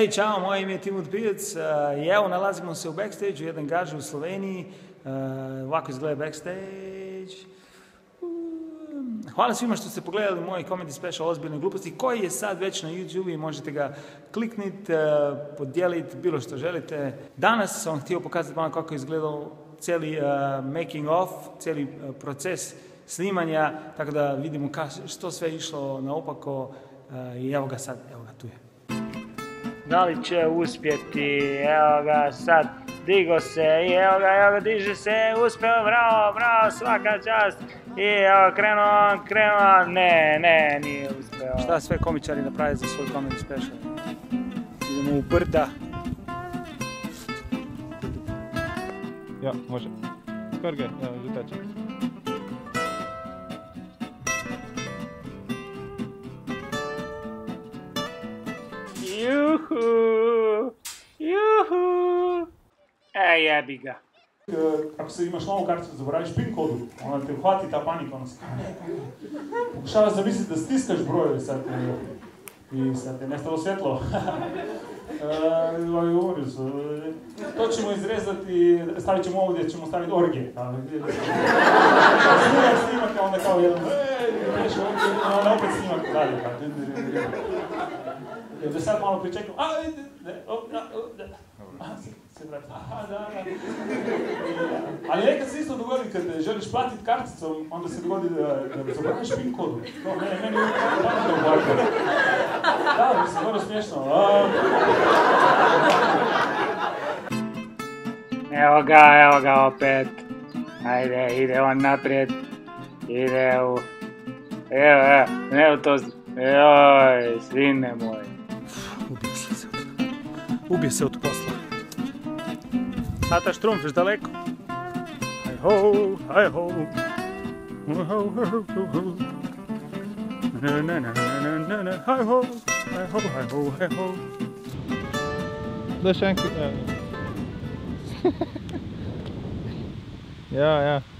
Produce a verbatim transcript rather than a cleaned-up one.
Ej, čao, moje ime je Timur Pijec i evo nalazimo se u backstage-u, jedan gađa u Sloveniji. Ovako izgleda backstage. Hvala svima što ste pogledali moj comedy special Ozbiljne gluposti, koji je sad već na YouTube i možete ga klikniti, podijeliti, bilo što želite. Danas sam htio pokazati malo kako je izgledao cijeli making of, cijeli proces snimanja, tako da vidimo što sve je išlo naopako i evo ga sad, evo ga tu je. Da li će uspjeti, evo ga sad, digo se i evo ga, evo ga, diže se, uspeo, bravo, bravo, svaka čast. I evo, krenuo, krenuo, ne, ne, nije uspeo. Šta sve komičari napravili za svoj comedy special? Idemo u brda. Ja, može. Skorge, evo, žutače. Juhu, juhu. E, jebi ga. Ako se imaš novu karticu, zaboraviš pin kodu, onda te uhvati ta panika, ono se pokušavaš zamisliti da stiskaš brojeve sad i sad je nestalo svjetlo. To ćemo izrezati, stavit ćemo ovdje, ćemo staviti orgije. Snimak snimaka, onda kao jedan, onda opet snimak dalje. Da sad malo pričekam, a, ne, a, se vrati, aha, da, da. Ali nekad se isto dogodi kad želiš platiti karticom, onda se dogodi da zaboraviš pin kodu. No, meni, meni je pametno ovako. Da, mislim, dobro smiješno. Evo ga, evo ga opet. Ajde, ide on naprijed. Ide u... Evo, evo, evo to... Joj, sine moj. Ubio se se od... Ubio se od posla. Tata Štrumpf, još daleko. Aj ho, aj ho. Ho, ho, ho, ho, ho. Na, na, na, na, na, na, aj ho, aj ho, aj ho, aj ho. Da še enkrat. Ja, ja.